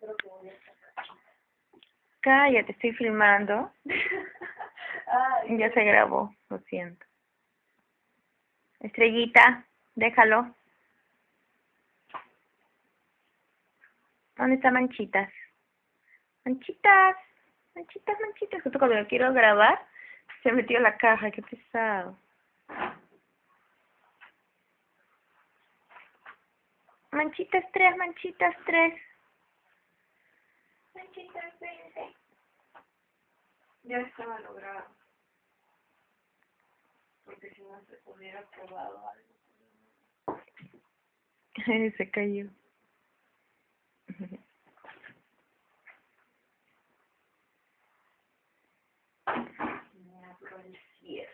Cállate, estoy filmando. Ay, Ya se grabó, lo siento. Estrellita, déjalo. ¿Dónde está Manchitas? Manchitas, Manchitas, Manchitas. Justo cuando lo quiero grabar, se metió en la caja, qué pesado. Manchitas 3, Manchitas 3. Manchitas 20. ya estaba logrado. Porque si no se hubiera probado algo. Se cayó. Mira, pero el cierre.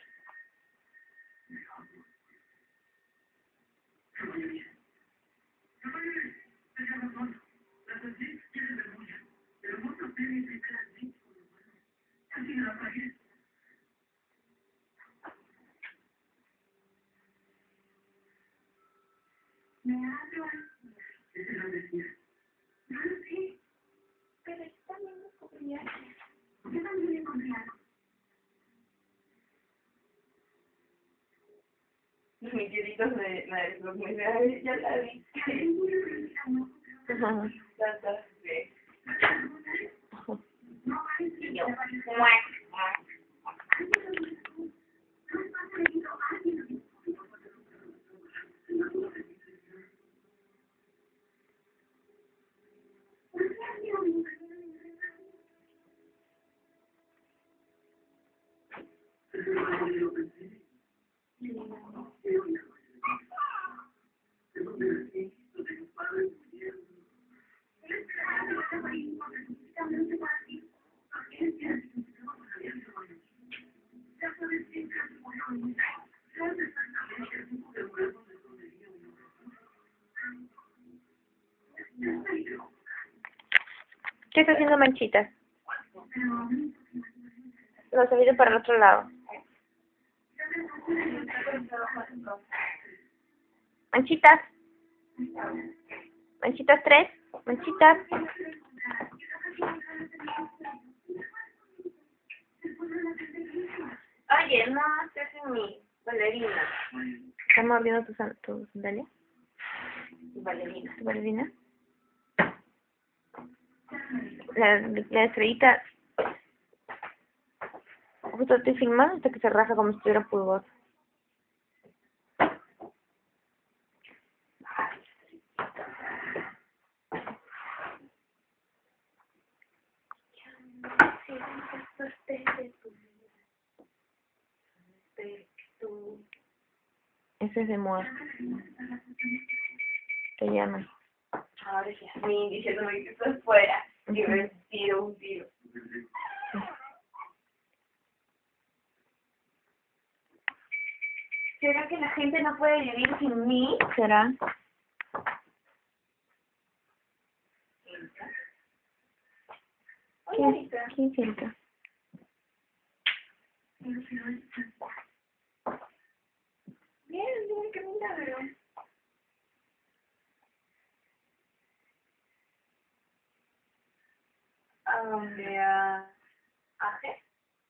Me hablan. Ese lo decía. No lo sé. Pero yo también me confía. Yo también he confiado. Mis queridos los me ya la vi. Tantas veces. Y yo, ¿Qué está haciendo Manchitas? Lo se viene para el otro lado. Manchitas. Manchitas 3. Manchitas. oye, no, esa es mi bailarina. ¿Estamos abriendo tu sandalia? Bailarina. ¿Tu ballerina? La estrellita. Justo estoy filmando hasta que se raja como si estuviera pulgoso. Ese es de moda. Se llama. Ahora ya me diciéndome que estoy fuera. Y me tiro un tiro. ¿Será que la gente no puede vivir sin mí? ¿Será? ¿Quién sienta? Bien, qué milagro. ¿A dónde? ¿A G?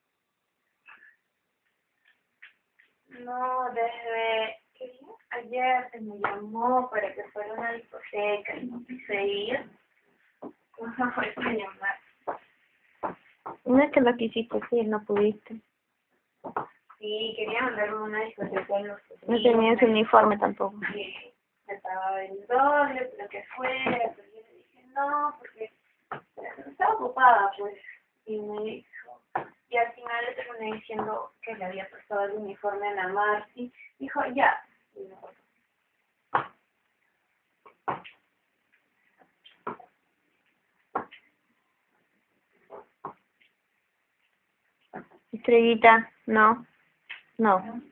No, desde ¿qué día? Ayer se me llamó para que fuera a una discoteca y no quise ir. No fue a llamar. No es que lo quisiste, sí, no pudiste. Sí, quería mandarme a una discoteca en los No tenías uniforme tampoco. Sí, me pagaba el doble, pero que fuera, pero yo le dije no, porque estaba ocupada, pues, y me dijo, y al final le terminé diciendo que le había prestado el uniforme a la Marci, dijo ya, y me cortó. Estrellita, no. No.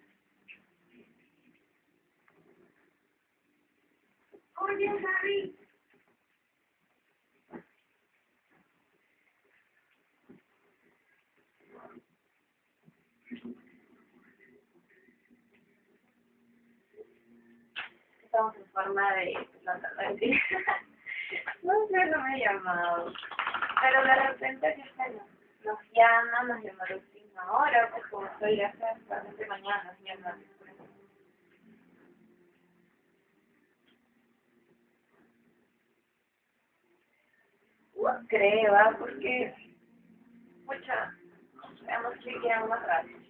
Oye, Harry. Estamos en forma de planta, No sé, no me ha llamado. Pero de repente que se nos llama, nos llama a la última hora, pues como estoy hasta bastante mañana, nos llama. No creo, porque, mucha, veamos si quedan más rápido.